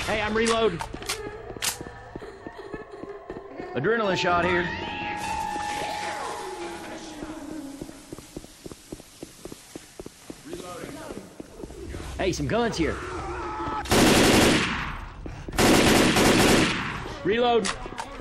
Hey, I'm reloading. Adrenaline shot here. Reloading. Hey, some guns here. Reload.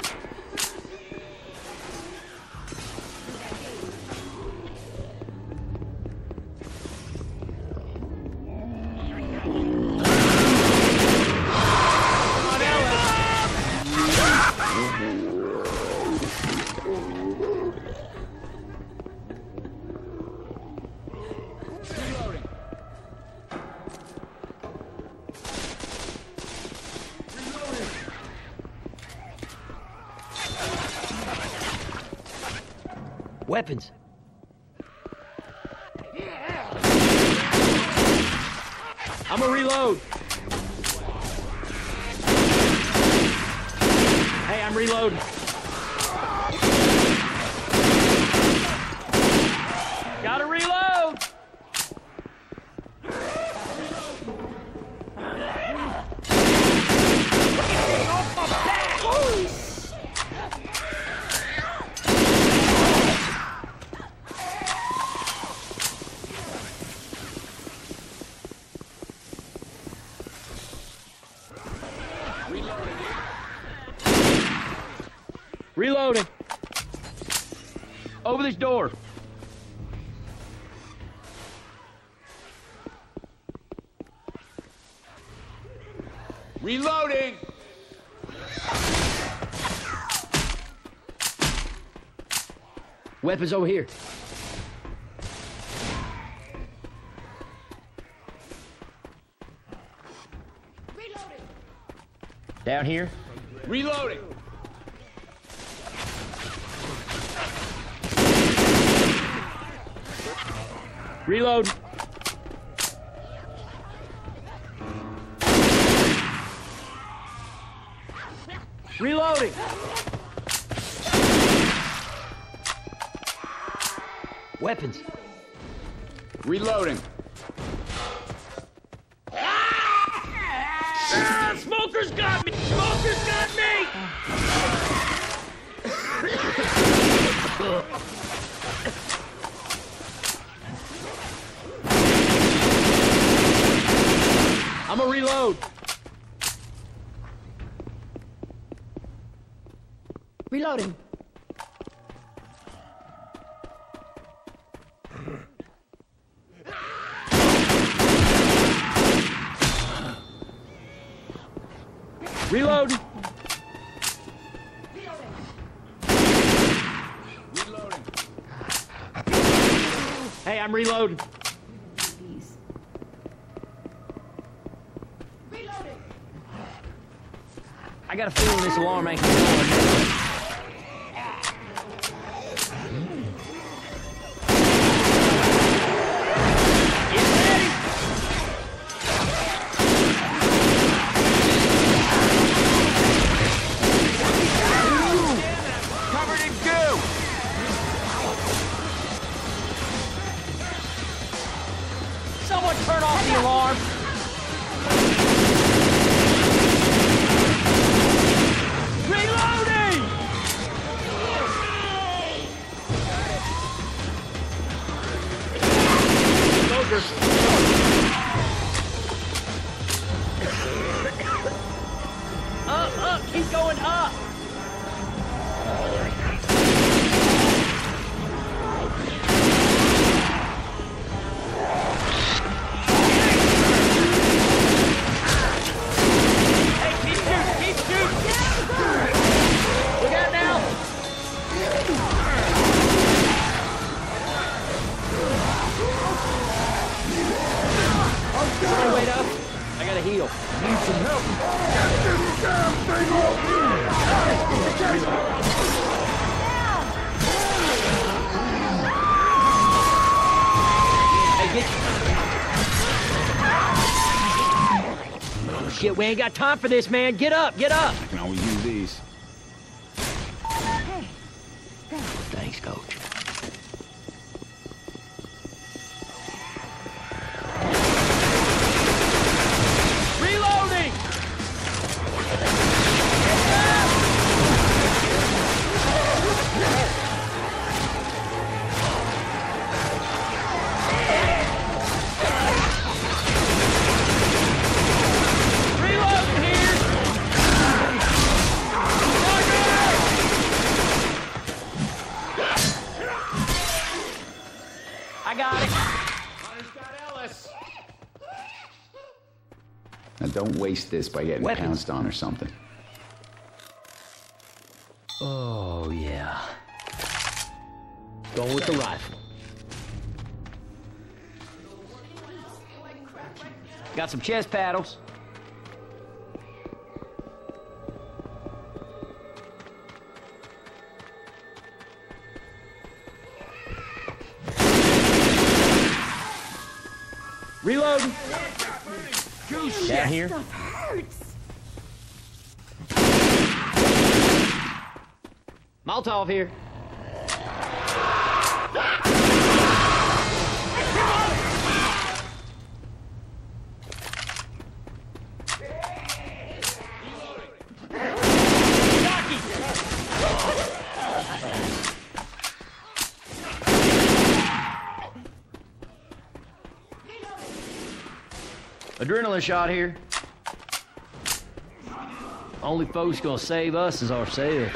Weapons. I'm gonna reload. Hey, I'm reloading. Gotta reload. Reloading. Over this door. Reloading! Weapons over here. Reloading. Down here. Reloading! Reload. Reloading. Weapons. Reloading. Ah, Smoker's got me! Smoker's got me! I'm gonna reload. Reloading. Reload. Reloading. Hey, I'm reloading. Reloading. I got a feeling this alarm ain't gonna go. Covered in goo! Someone turn off the alarm. Reloading! Up, keep going up. Hey, keep shooting. Look out now. Somebody wait up. I gotta heal. Need some help. Get this damn thing off Hey, Oh, shit, we ain't got time for this, man. Get up, get up. I can always use these. Thanks, Coach. Reloading! Now don't waste this by getting Weapons. pounced on or something. Oh, yeah. Going with the rifle. Got some chest paddles. Reloading. Down here. Stuff hurts. Molotov here. Adrenaline shot here. Only folks gonna save us is ourselves.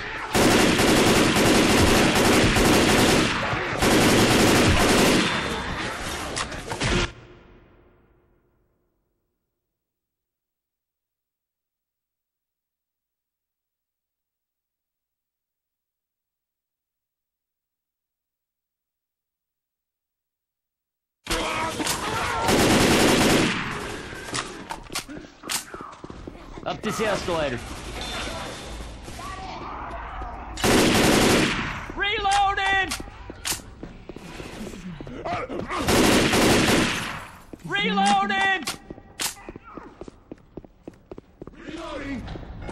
Up this escalator. Reloading! Reloading! Reloading!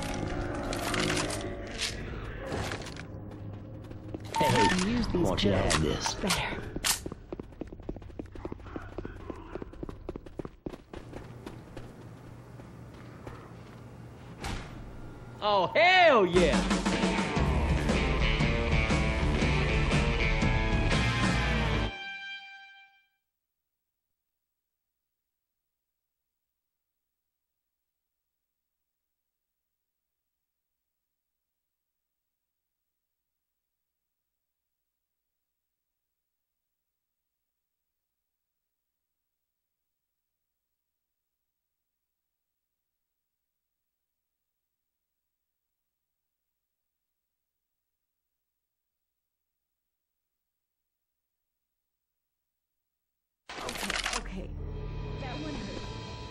Hey, Use I these want you to pills. have this. Better. Oh, hell yeah! Okay. That one hurt.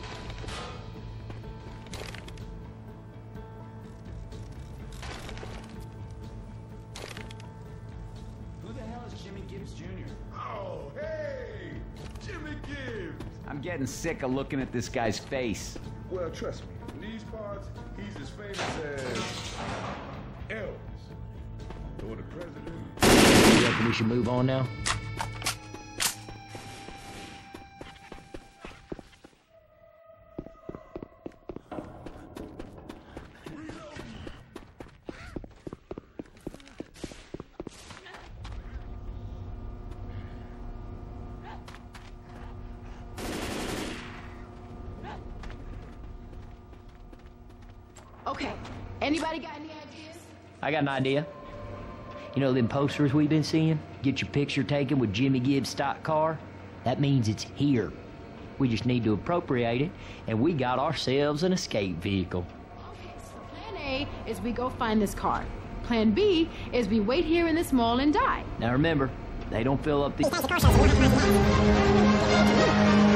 Who the hell is Jimmy Gibbs Jr.? Oh, hey! Jimmy Gibbs! I'm getting sick of looking at this guy's face. Well, trust me, in these parts, he's as famous as Elvis. Or the president. You reckon we should move on now? Okay. Anybody got any ideas? I got an idea. You know them posters we've been seeing? Get your picture taken with Jimmy Gibbs' stock car? That means it's here. We just need to appropriate it, and we got ourselves an escape vehicle. Okay, so plan A is we go find this car. Plan B is we wait here in this mall and die. Now remember, they don't fill up the...